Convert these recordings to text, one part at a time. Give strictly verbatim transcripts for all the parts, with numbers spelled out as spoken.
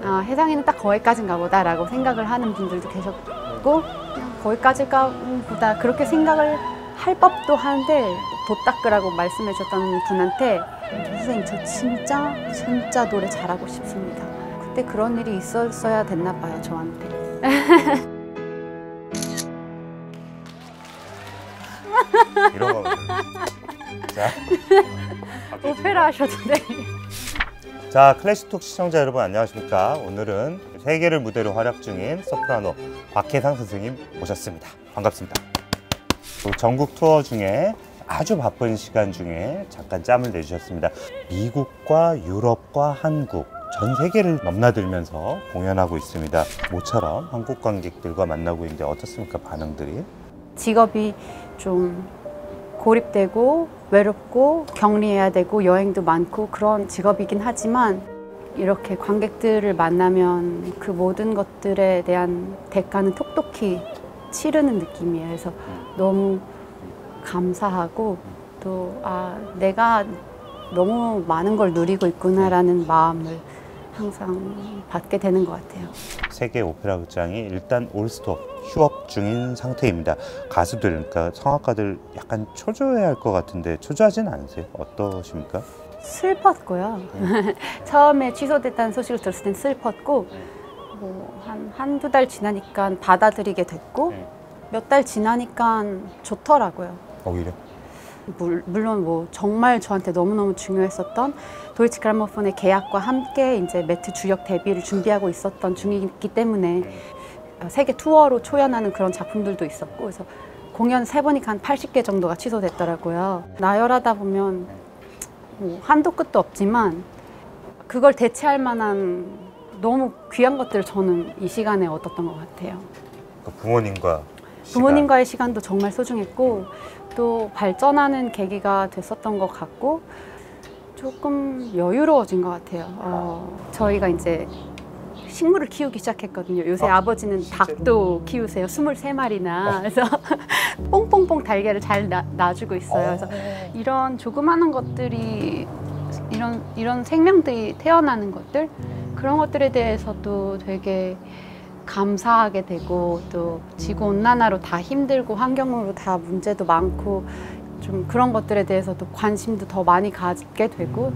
아, 혜성이는 딱 거기까지인가 보다라고 생각을 하는 분들도 계셨고 그냥 거기까지가 보다 그렇게 생각을 할 법도 한데 도닦으라고 말씀해 주셨던 분한테 선생님 저 진짜 진짜 노래 잘하고 싶습니다. 그때 그런 일이 있었어야 됐나 봐요 저한테. 이런 거. 자. 오페라 하셔도 돼. 자, 클래식톡 시청자 여러분 안녕하십니까? 오늘은 세계를 무대로 활약 중인 소프라노 박혜상 선생님 모셨습니다. 반갑습니다. 전국 투어 중에 아주 바쁜 시간 중에 잠깐 짬을 내주셨습니다. 미국과 유럽과 한국 전 세계를 넘나들면서 공연하고 있습니다. 모처럼 한국 관객들과 만나고 있는데 어떻습니까? 반응들이? 직업이 좀 고립되고 외롭고 격리해야 되고 여행도 많고 그런 직업이긴 하지만 이렇게 관객들을 만나면 그 모든 것들에 대한 대가는 톡톡히 치르는 느낌이에요. 그래서 너무 감사하고 또 아, 내가 너무 많은 걸 누리고 있구나라는 마음을 항상 받게 되는 것 같아요. 세계 오페라 극장이 일단 올스톱 휴업 중인 상태입니다. 가수들, 그러니까 성악가들 약간 초조해야 할 것 같은데 초조하진 않으세요? 어떠십니까? 슬펐고요. 음. 처음에 취소됐다는 소식을 들었을 땐 슬펐고 뭐 한, 한두 달 지나니까 받아들이게 됐고 음. 몇 달 지나니까 좋더라고요. 오히려? 물, 물론 뭐 정말 저한테 너무너무 중요했었던 도이치 그라모폰의 계약과 함께 이제 매트 주역 데뷔를 준비하고 있었던 중이기 때문에 세계 투어로 초연하는 그런 작품들도 있었고 그래서 공연 세 보니까 한 팔십 개 정도가 취소됐더라고요. 나열하다 보면 뭐 한도 끝도 없지만 그걸 대체할 만한 너무 귀한 것들을 저는 이 시간에 얻었던 것 같아요. 그러니까 부모님과 부모님과의 시간도 정말 소중했고 또 발전하는 계기가 됐었던 것 같고 조금 여유로워진 것 같아요. 어, 저희가 이제 식물을 키우기 시작했거든요. 요새 아, 아버지는 진짜로? 닭도 키우세요. 스물세 마리나. 그래서 뽕뽕뽕 달걀을 잘 나, 놔주고 있어요. 그래서 이런 조그마한 것들이 이런 이런 생명들이 태어나는 것들 그런 것들에 대해서도 되게 감사하게 되고 또 지구온난화로 다 힘들고 환경으로 다 문제도 많고 좀 그런 것들에 대해서도 관심도 더 많이 갖게 되고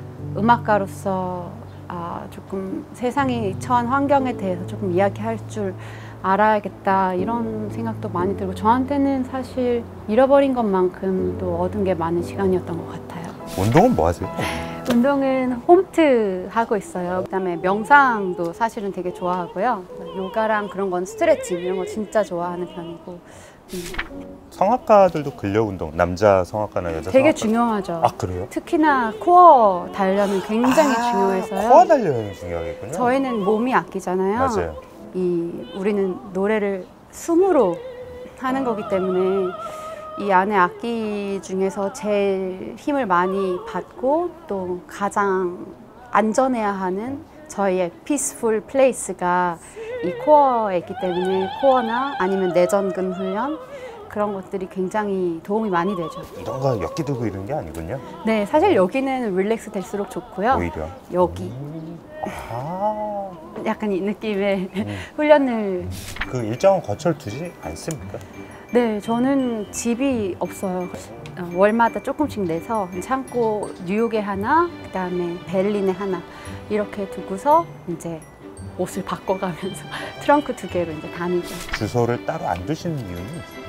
음악가로서 아 조금 세상이 처한 환경에 대해서 조금 이야기할 줄 알아야겠다 이런 생각도 많이 들고 저한테는 사실 잃어버린 것만큼 또 얻은 게 많은 시간이었던 것 같아요. 운동은 뭐 하세요? 운동은 홈트 하고 있어요. 그다음에 명상도 사실은 되게 좋아하고요. 요가랑 그런 건 스트레칭 이런 거 진짜 좋아하는 편이고. 음. 성악가들도 근력 운동, 남자 성악가나 여자 되게 성악가 중요하죠. 아 그래요? 특히나 코어 단련은 굉장히 아, 중요해서요. 코어 단련이 중요하겠군요. 저희는 몸이 악기잖아요. 맞아요. 이 우리는 노래를 숨으로 하는 거기 때문에 이 안에 악기 중에서 제일 힘을 많이 받고 또 가장 안전해야 하는 저희의 피스풀 플레이스가 이 코어에 있기 때문에 코어나 아니면 내전근 훈련 그런 것들이 굉장히 도움이 많이 되죠. 뭔가 엮기 들고 이런 게 아니군요. 네, 사실 여기는 릴렉스 될수록 좋고요. 오히려 여기 음. 아. 약간 이 느낌의 음. 훈련을 그 일정은 거철 두지 않습니까? 네, 저는 집이 없어요. 월마다 조금씩 내서 창고 뉴욕에 하나, 그다음에 베를린에 하나 이렇게 두고서 이제 옷을 바꿔가면서 트렁크 두 개로 이제 다니죠. 주소를 따로 안 두시는 이유는 있어요?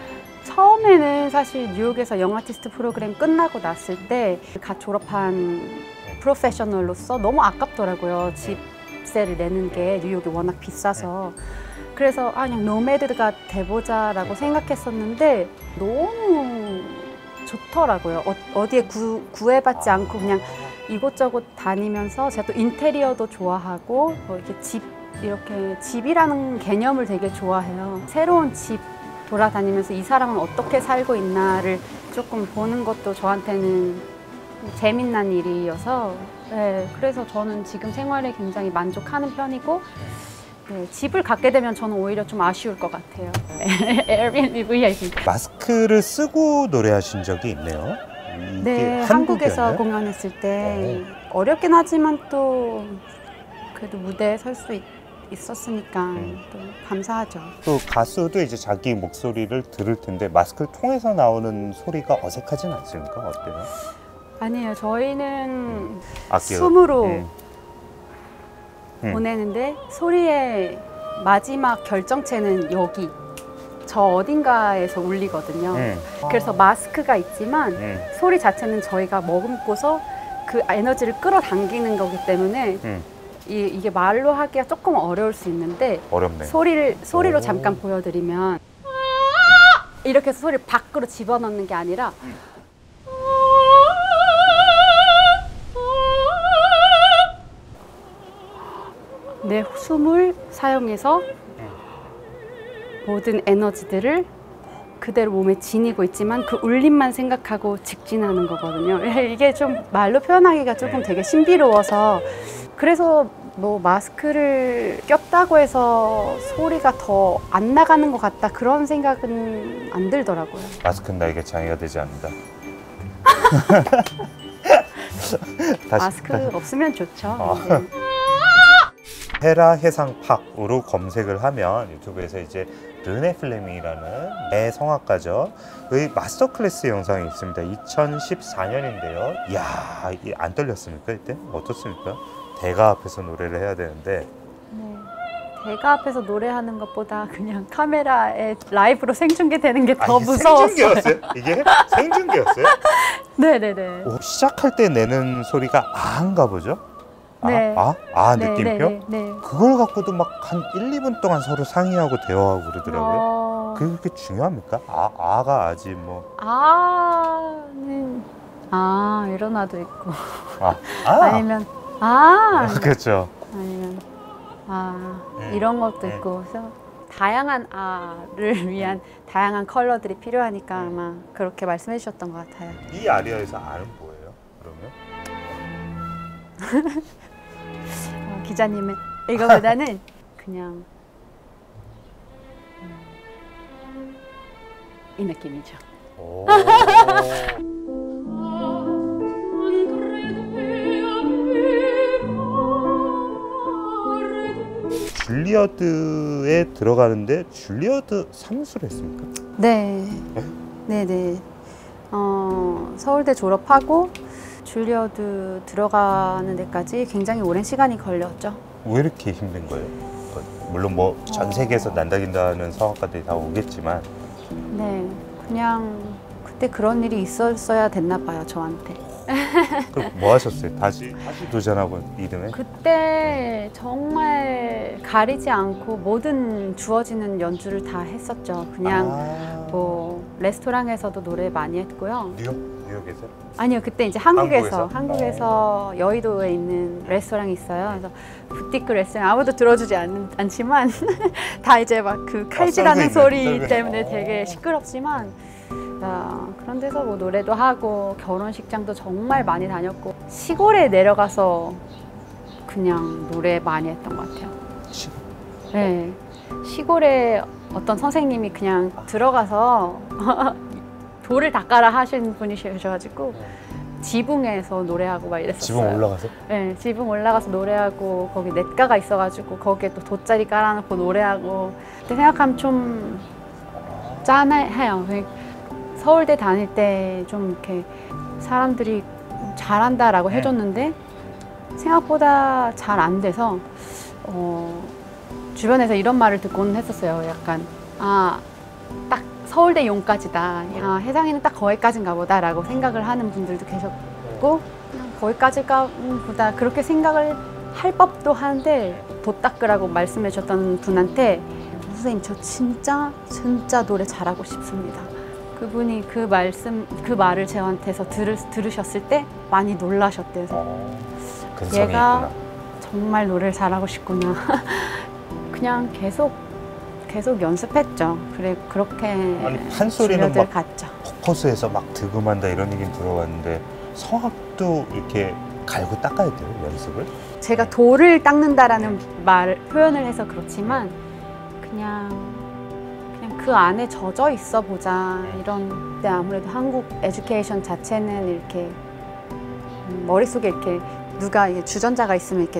처음에는 사실 뉴욕에서 영 아티스트 프로그램 끝나고 났을 때 갓 졸업한 프로페셔널로서 너무 아깝더라고요. 집세를 내는 게 뉴욕이 워낙 비싸서. 그래서 아, 그냥 노매드가 돼보자라고 생각했었는데 너무 좋더라고요. 어, 어디에 구, 구애받지 않고 그냥 이곳저곳 다니면서 제가 또 인테리어도 좋아하고 뭐 이렇게 집 이렇게 집이라는 개념을 되게 좋아해요. 새로운 집 돌아다니면서 이 사람은 어떻게 살고 있나를 조금 보는 것도 저한테는 재미난 일이어서 네, 그래서 저는 지금 생활에 굉장히 만족하는 편이고 네, 집을 갖게 되면 저는 오히려 좀 아쉬울 것 같아요. 에어비앤비 브이아이피. 마스크를 쓰고 노래하신 적이 있네요. 네, 한국에서 공연했을 때 오. 어렵긴 하지만 또 그래도 무대에 설 수 있었으니까 음. 또 감사하죠. 또 가수도 이제 자기 목소리를 들을 텐데 마스크를 통해서 나오는 소리가 어색하진 않습니까? 어때요? 아니에요. 저희는 악기 숨으로 음. 음. 보내는데 소리의 마지막 결정체는 여기 저 어딘가에서 울리거든요. 음. 그래서 마스크가 있지만 음. 소리 자체는 저희가 머금고서 그 에너지를 끌어당기는 거기 때문에 음. 이, 이게 말로 하기가 조금 어려울 수 있는데 어렵네. 소리를 소리로 오. 잠깐 보여드리면 이렇게 해서 소리를 밖으로 집어넣는 게 아니라 내 숨을 사용해서 모든 에너지들을 그대로 몸에 지니고 있지만 그 울림만 생각하고 직진하는 거거든요. 이게 좀 말로 표현하기가 조금 되게 신비로워서 그래서 뭐 마스크를 꼈다고 해서 소리가 더 안 나가는 것 같다 그런 생각은 안 들더라고요. 마스크는 나에게 장애가 되지 않는다. 다시, 마스크 다시. 없으면 좋죠. 어. 네. 헤라 해상팍으로 검색을 하면 유튜브에서 이제 르네 플레밍이라는 내 성악가죠. 의 마스터 클래스 영상이 있습니다. 이천십사 년인데요. 이야, 이게 안 떨렸습니까? 이때? 어떻습니까? 대가 앞에서 노래를 해야 되는데 네. 대가 앞에서 노래하는 것보다 그냥 카메라에 라이브로 생중계되는 게 더 아, 이게 무서웠어요. 생중계였어요? 이게 생중계였어요? 네네네. 오, 시작할 때 내는 소리가 아인가 보죠? 아, 네. 아, 아 네, 느낌표? 네, 네, 네. 그걸 갖고도 막 한 일, 이 분 동안 서로 상의하고 대화하고 그러더라고요. 어... 그게 그렇게 중요합니까? 아, 아가 아직 뭐 아는 아 일어나도 있고 아, 아. 아니면 아 그렇죠. 아니면 아 네. 이런 것도 네. 있고 그래서 다양한 아를 위한 다양한 컬러들이 필요하니까 아마 그렇게 말씀해 주셨던 것 같아요. 이 아리아에서 아는 뭐예요? 그러면? 어, 기자님은 이거보다는 그냥 음, 이 느낌이죠. 오. 줄리어드에 들어가는데 줄리어드 사무소를 했습니까? 네, 네, 네. 어, 서울대 졸업하고 줄리어드 들어가는 데까지 굉장히 오랜 시간이 걸렸죠. 왜 이렇게 힘든 거예요? 물론 뭐 전 세계에서 난다긴다는 성악가들이 다 오겠지만 네, 그냥 그때 그런 일이 있었어야 됐나 봐요, 저한테. 그럼 뭐 하셨어요? 다시 다시 도전하고 이듬해? 그때 정말 가리지 않고 모든 주어지는 연주를 다 했었죠. 그냥 아. 뭐 레스토랑에서도 노래 많이 했고요. 뉴욕? 뉴욕에서? 아니요, 그때 이제 한국에서 한국에서? 한국에서 여의도에 있는 레스토랑이 있어요. 그래서 부티크 레스토랑 아무도 들어주지 않, 않지만 다 이제 막 그 칼질하는 썰고 소리 있는, 썰고 때문에 있는. 되게 시끄럽지만 야, 그런 데서 뭐 노래도 하고 결혼식장도 정말 많이 다녔고 시골에 내려가서 그냥 노래 많이 했던 것 같아요. 시- 네, 시골에 어떤 선생님이 그냥 들어가서 돌을 닦아라 하신 분이셔가지고 지붕에서 노래하고 막 이랬었어요. 지붕 올라가서? 네, 지붕 올라가서 노래하고 거기 냇가가 있어가지고 거기에 또 돗자리 깔아놓고 노래하고 그때 생각하면 좀 짠해요. 서울대 다닐 때 좀 이렇게 사람들이 잘한다라고 해줬는데 생각보다 잘 안 돼서 어, 주변에서 이런 말을 듣고는 했었어요. 약간 아, 딱 서울대 용까지다. 아, 혜상이는 딱 거기까지인가 보다라고 생각을 하는 분들도 계셨고 그냥 거기까지가 보다 그렇게 생각을 할 법도 한데 도 닦으라고 말씀해 주셨던 분한테 선생님 저 진짜 진짜 노래 잘하고 싶습니다. 그분이 그 말씀 그 말을 저한테서 들으, 들으셨을 때 많이 놀라셨대요. 어, 근성이 얘가 있구나. 정말 노래를 잘하고 싶구나. 그냥 계속 계속 연습했죠. 그래 그렇게 아니, 판소리는 줄여들 막 갔죠. 포커스에서 막 득음한다 이런 얘기는 들어봤는데 성악도 이렇게 갈고 닦아야 돼요, 연습을? 제가 돌을 닦는다라는 말 표현을 해서 그렇지만 그냥 그냥 그 안에 젖어 있어 보자 이런. 근데 아무래도 한국 에듀케이션 자체는 이렇게 음, 머릿속에 이렇게 누가 이게 주전자가 있으면 이렇게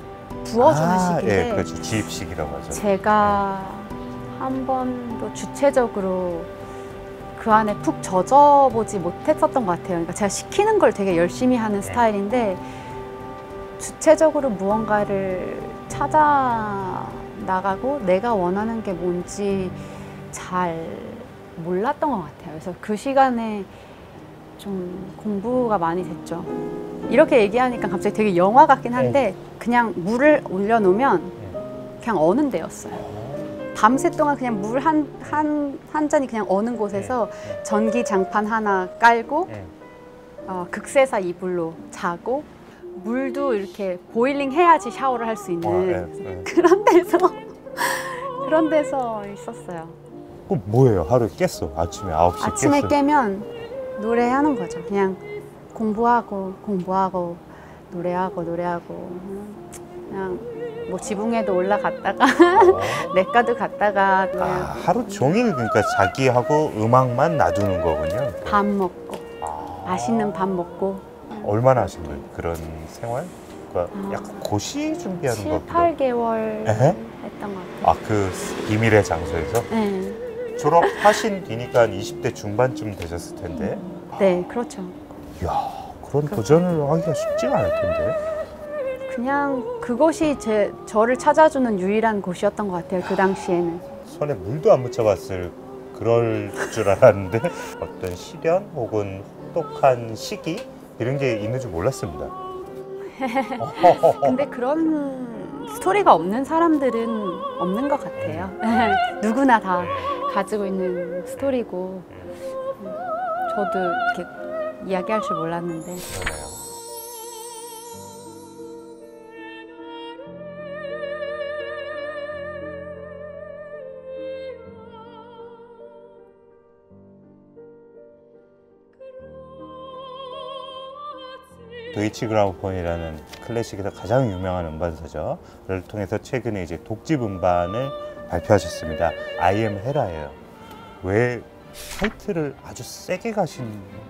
부어주는 아, 식인데 예, 그렇죠. 지입식이라고 하죠. 제가 한 번도 주체적으로 그 안에 푹 젖어보지 못했었던 것 같아요. 그러니까 제가 시키는 걸 되게 열심히 하는 스타일인데 주체적으로 무언가를 찾아 나가고 내가 원하는 게 뭔지 잘 몰랐던 것 같아요. 그래서 그 시간에 좀 공부가 많이 됐죠. 이렇게 얘기하니까 갑자기 되게 영화 같긴 한데 그냥 물을 올려놓으면 그냥 어는 데였어요. 밤새 동안 그냥 물 한, 한, 한 잔이 그냥 어는 곳에서 전기 장판 하나 깔고 어, 극세사 이불로 자고 물도 이렇게 보일링 해야지 샤워를 할 수 있는 아, 예, 예. 그런 데서 그런 데서 있었어요. 그럼 뭐예요? 하루에 깼어. 아침에 아홉 시 아침에 깼어. 깨면 노래하는 거죠. 그냥 공부하고 공부하고 노래하고 노래하고 그냥 뭐 지붕에도 올라갔다가 어. 내과도 갔다가 아, 노래하고 하루 종일 그러니까 자기하고 음악만 놔두는 거군요. 밥 먹고 아. 맛있는 밥 먹고 얼마나 하신 거예요? 그런 생활? 그러니까 아. 약간 고시 준비하는 칠, 것 같기도 팔 개월 에헤? 했던 것 같아요. 아, 그 비밀의 장소에서? 네. 졸업하신 뒤니까 이십 대 중반쯤 되셨을 텐데. 네, 그렇죠. 이야, 그런 도전을 하기가 쉽지가 않을 텐데. 그냥 그것이 제, 저를 찾아주는 유일한 곳이었던 것 같아요. 그 당시에는. 손에 물도 안 묻혀봤을 그럴 줄 알았는데 어떤 시련 혹은 혹독한 시기 이런 게 있는 줄 몰랐습니다. 근데 그런 스토리가 없는 사람들은 없는 것 같아요. 누구나 다 가지고 있는 스토리고 저도 이렇게 이야기할 줄 몰랐는데 그러네요. 도이치 그라모폰이라는 클래식에서 가장 유명한 음반사죠.를 통해서 최근에 이제 독집 음반을 발표하셨습니다. I am 헤라예요. 왜 타이틀을 아주 세게 가신?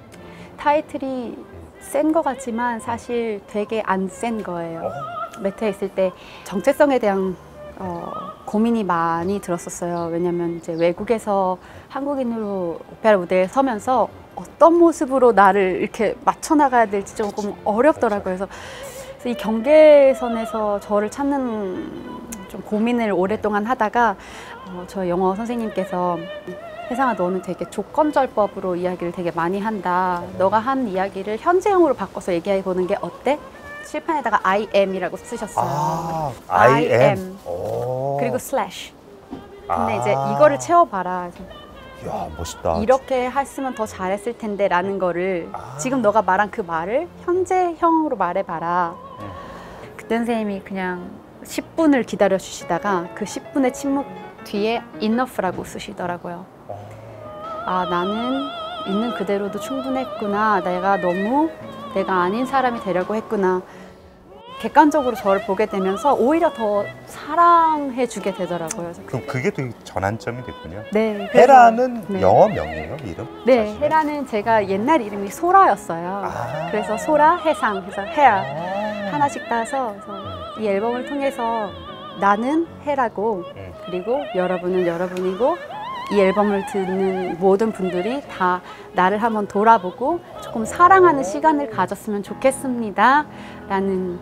타이틀이 센 것 같지만 사실 되게 안 센 거예요. 메트에 있을 때 정체성에 대한 어, 고민이 많이 들었었어요. 왜냐면 이제 외국에서 한국인으로 오페라 무대에 서면서 어떤 모습으로 나를 이렇게 맞춰 나가야 될지 조금 어렵더라고요. 그래서, 그래서 이 경계선에서 저를 찾는 좀 고민을 오랫동안 하다가 어, 저 영어 선생님께서 혜상아, 너는 되게 조건절법으로 이야기를 되게 많이 한다. 너가 한 이야기를 현재형으로 바꿔서 얘기해 보는 게 어때? 칠판에다가 I am이라고 쓰셨어요. 아, I, I am. am. 오. 그리고 slash. 근데 아. 이제 이거를 채워봐라. 그래서 이야, 멋있다. 이렇게 했으면 더 잘했을 텐데 라는 거를 아. 지금 너가 말한 그 말을 현재형으로 말해봐라. 음. 그때 선생님이 그냥 십 분을 기다려 주시다가 그 십 분의 침묵 뒤에 enough라고 쓰시더라고요. 아, 나는 있는 그대로도 충분했구나. 내가 너무 내가 아닌 사람이 되려고 했구나. 객관적으로 저를 보게 되면서 오히려 더 사랑해 주게 되더라고요. 그래서 그럼 그게 되게 전환점이 됐군요. 네, 그래서- 헤라는 네. 영어 명이에요, 이름? 네, 자신의? 헤라는 제가 옛날 이름이 소라였어요. 아. 그래서 소라, 해상, 그래서 헤어 아. 하나씩 따서 그래서 이 앨범을 통해서 나는 헤라고 음. 그리고 여러분은 여러분이고 이 앨범을 듣는 모든 분들이 다 나를 한번 돌아보고 조금 사랑하는 시간을 가졌으면 좋겠습니다 라는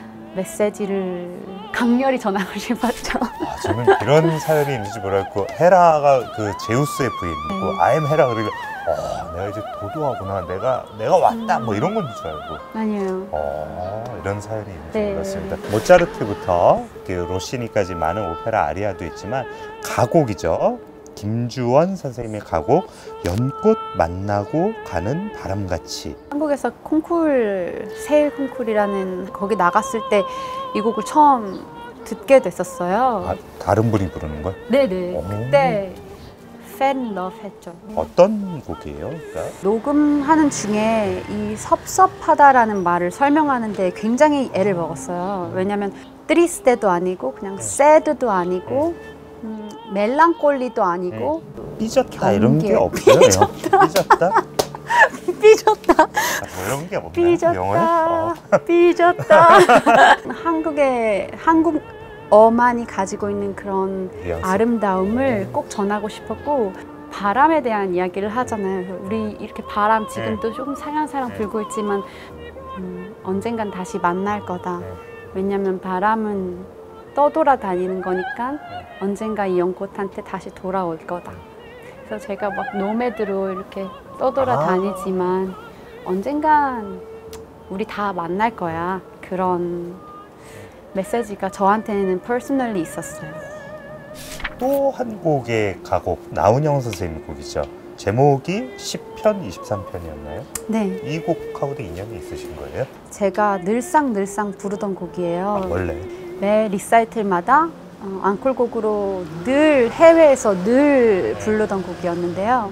메시지를 강렬히 전하고 싶었죠. 아, 저는 이런 사연이 있는지 몰랐고 헤라가 그 제우스의 부인이고 네. I am 헤라 그러니까 어, 내가 이제 도도하구나. 내가 내가 왔다. 뭐 이런 건 줄 알고. 아니에요. 어, 이런 사연이 있는지 네. 몰랐습니다. 모차르트부터 그 로시니까지 많은 오페라 아리아도 있지만 가곡이죠. 김주원 선생님의 가곡 연꽃 만나고 가는 바람같이. 한국에서 콩쿨, 세일 콩쿨이라는 거기 나갔을 때 이 곡을 처음 듣게 됐었어요. 아, 다른 분이 부르는 걸? 네네. 오. 그때 팬 러브 했죠. 어떤 곡이에요? 그러니까? 녹음하는 중에 이 섭섭하다라는 말을 설명하는데 굉장히 애를 먹었어요. 왜냐면 트리스테도 아니고 그냥 새드도 아니고 음, 멜랑콜리도 아니고 삐졌다 이런 게 경계. 없어요. 삐졌다? 삐졌다. 아, 뭐 이런 게 없나요? 영어에? 어. 삐졌다. 삐졌다. 한국의 한국 어만이 가지고 있는 그런 뉘앙스. 아름다움을 꼭 전하고 싶었고 바람에 대한 이야기를 하잖아요. 그래서 우리 이렇게 바람 지금도 조금 살랑살랑 네. 불고 있지만 음, 언젠간 다시 만날 거다. 네. 왜냐하면 바람은 떠돌아다니는 거니까 언젠가 이 연꽃한테 다시 돌아올 거다. 그래서 제가 막 노매드로 이렇게 떠돌아다니지만 언젠간 우리 다 만날 거야. 그런 메시지가 저한테는 퍼스널리 있었어요. 또 한 곡의 가곡, 나훈영 선생님 곡이죠. 제목이 십 편, 이십삼 편이었나요? 네, 이 곡하고도 인연이 있으신 거예요? 제가 늘상 늘상 부르던 곡이에요. 아, 원래? 매 리사이틀마다 어, 앙콜곡으로 늘 해외에서 늘 부르던 곡이었는데요.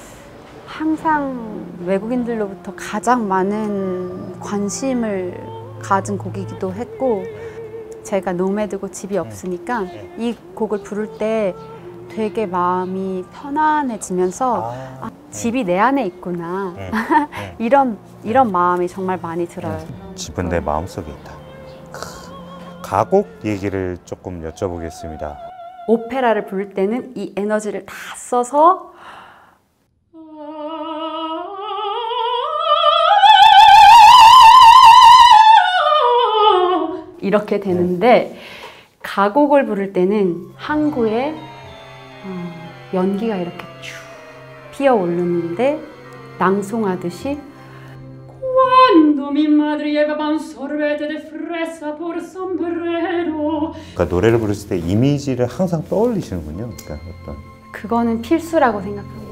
항상 외국인들로부터 가장 많은 관심을 가진 곡이기도 했고 제가 노매드고 집이 없으니까 이 곡을 부를 때 되게 마음이 편안해지면서 아, 아, 집이 내 안에 있구나. 네. 네. 이런 이런 마음이 정말 많이 들어요. 집은 내 마음속에 있다. 크, 가곡 얘기를 조금 여쭤보겠습니다. 오페라를 부를 때는 이 에너지를 다 써서 이렇게 되는데 가곡을 부를 때는 항구에 어, 연기가 이렇게 쭉 피어오르는데 낭송하듯이 Quando mi madre llevaba un sorbete de fresa por sombrero 그러니까 노래를 부르실 때 이미지를 항상 떠올리시는군요. 그러니까 어떤 그거는 필수라고 생각해요.